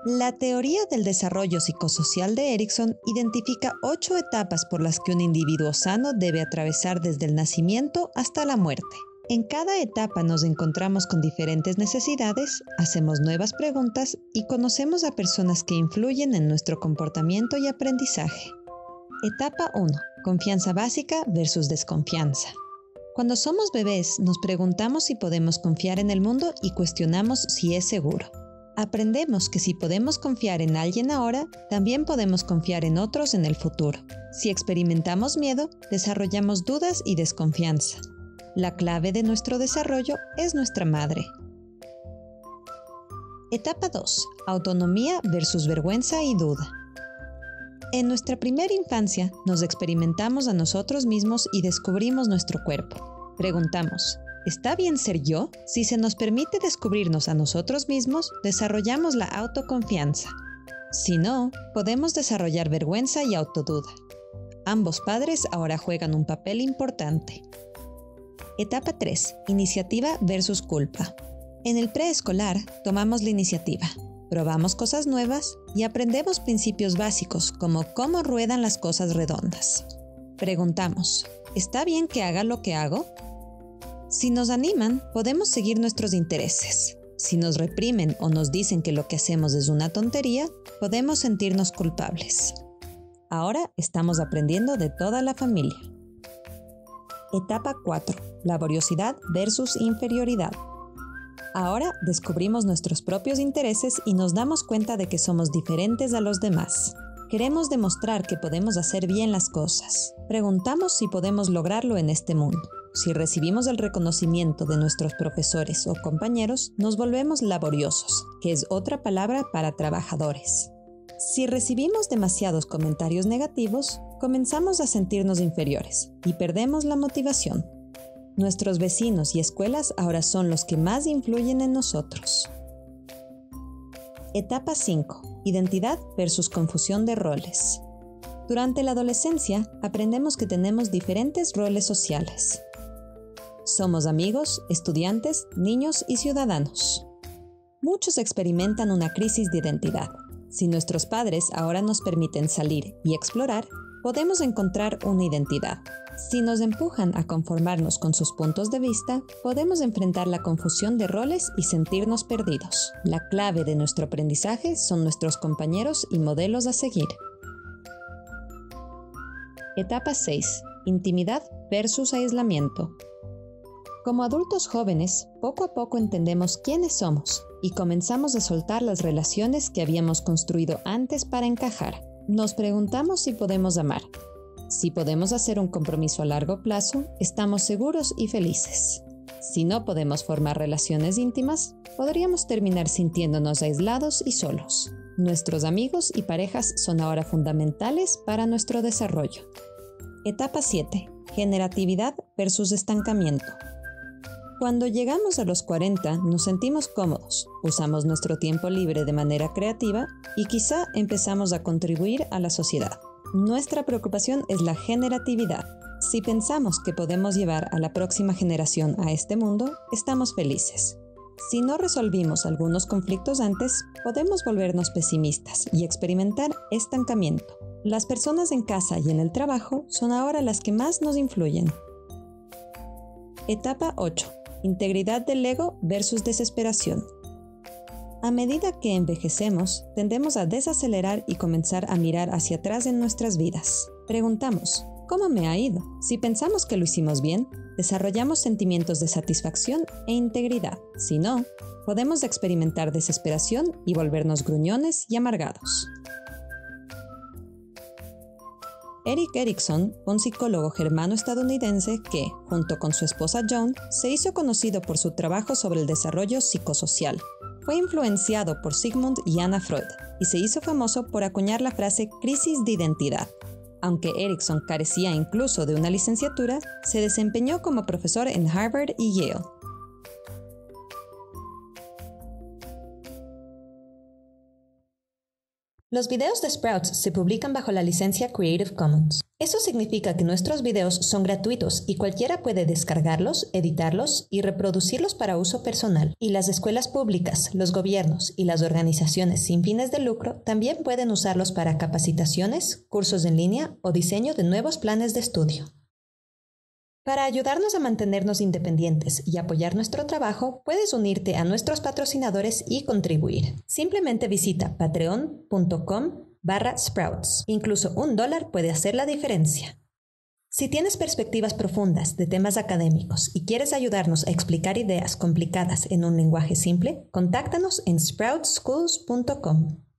La teoría del desarrollo psicosocial de Erikson identifica 8 etapas por las que un individuo sano debe atravesar desde el nacimiento hasta la muerte. En cada etapa nos encontramos con diferentes necesidades, hacemos nuevas preguntas y conocemos a personas que influyen en nuestro comportamiento y aprendizaje. Etapa 1. Confianza básica versus desconfianza. Cuando somos bebés, nos preguntamos si podemos confiar en el mundo y cuestionamos si es seguro. Aprendemos que si podemos confiar en alguien ahora, también podemos confiar en otros en el futuro. Si experimentamos miedo, desarrollamos dudas y desconfianza. La clave de nuestro desarrollo es nuestra madre. Etapa 2. Autonomía versus vergüenza y duda. En nuestra primera infancia, nos experimentamos a nosotros mismos y descubrimos nuestro cuerpo. Preguntamos, ¿está bien ser yo? Si se nos permite descubrirnos a nosotros mismos, desarrollamos la autoconfianza. Si no, podemos desarrollar vergüenza y autoduda. Ambos padres ahora juegan un papel importante. Etapa 3. Iniciativa versus culpa. En el preescolar, tomamos la iniciativa. Probamos cosas nuevas y aprendemos principios básicos como cómo ruedan las cosas redondas. Preguntamos, ¿está bien que haga lo que hago? Si nos animan, podemos seguir nuestros intereses. Si nos reprimen o nos dicen que lo que hacemos es una tontería, podemos sentirnos culpables. Ahora estamos aprendiendo de toda la familia. Etapa 4. Laboriosidad versus inferioridad. Ahora descubrimos nuestros propios intereses y nos damos cuenta de que somos diferentes a los demás. Queremos demostrar que podemos hacer bien las cosas. Preguntamos si podemos lograrlo en este mundo. Si recibimos el reconocimiento de nuestros profesores o compañeros, nos volvemos laboriosos, que es otra palabra para trabajadores. Si recibimos demasiados comentarios negativos, comenzamos a sentirnos inferiores y perdemos la motivación. Nuestros vecinos y escuelas ahora son los que más influyen en nosotros. Etapa 5. Identidad versus confusión de roles. Durante la adolescencia, aprendemos que tenemos diferentes roles sociales. Somos amigos, estudiantes, niños y ciudadanos. Muchos experimentan una crisis de identidad. Si nuestros padres ahora nos permiten salir y explorar, podemos encontrar una identidad. Si nos empujan a conformarnos con sus puntos de vista, podemos enfrentar la confusión de roles y sentirnos perdidos. La clave de nuestro aprendizaje son nuestros compañeros y modelos a seguir. Etapa 6. Intimidad versus aislamiento. Como adultos jóvenes, poco a poco entendemos quiénes somos y comenzamos a soltar las relaciones que habíamos construido antes para encajar. Nos preguntamos si podemos amar. Si podemos hacer un compromiso a largo plazo, estamos seguros y felices. Si no podemos formar relaciones íntimas, podríamos terminar sintiéndonos aislados y solos. Nuestros amigos y parejas son ahora fundamentales para nuestro desarrollo. Etapa 7. Generatividad versus estancamiento. Cuando llegamos a los 40, nos sentimos cómodos, usamos nuestro tiempo libre de manera creativa y quizá empezamos a contribuir a la sociedad. Nuestra preocupación es la generatividad. Si pensamos que podemos llevar a la próxima generación a este mundo, estamos felices. Si no resolvimos algunos conflictos antes, podemos volvernos pesimistas y experimentar estancamiento. Las personas en casa y en el trabajo son ahora las que más nos influyen. Etapa 8. Integridad del ego versus desesperación. A medida que envejecemos, tendemos a desacelerar y comenzar a mirar hacia atrás en nuestras vidas. Preguntamos, ¿cómo me ha ido? Si pensamos que lo hicimos bien, desarrollamos sentimientos de satisfacción e integridad. Si no, podemos experimentar desesperación y volvernos gruñones y amargados. Erik Erikson, un psicólogo germano-estadounidense que, junto con su esposa Joan, se hizo conocido por su trabajo sobre el desarrollo psicosocial. Fue influenciado por Sigmund y Anna Freud y se hizo famoso por acuñar la frase crisis de identidad. Aunque Erikson carecía incluso de una licenciatura, se desempeñó como profesor en Harvard y Yale. Los videos de Sprouts se publican bajo la licencia Creative Commons. Eso significa que nuestros videos son gratuitos y cualquiera puede descargarlos, editarlos y reproducirlos para uso personal. Y las escuelas públicas, los gobiernos y las organizaciones sin fines de lucro también pueden usarlos para capacitaciones, cursos en línea o diseño de nuevos planes de estudio. Para ayudarnos a mantenernos independientes y apoyar nuestro trabajo, puedes unirte a nuestros patrocinadores y contribuir. Simplemente visita patreon.com/sprouts. Incluso $1 puede hacer la diferencia. Si tienes perspectivas profundas de temas académicos y quieres ayudarnos a explicar ideas complicadas en un lenguaje simple, contáctanos en sproutsschools.com.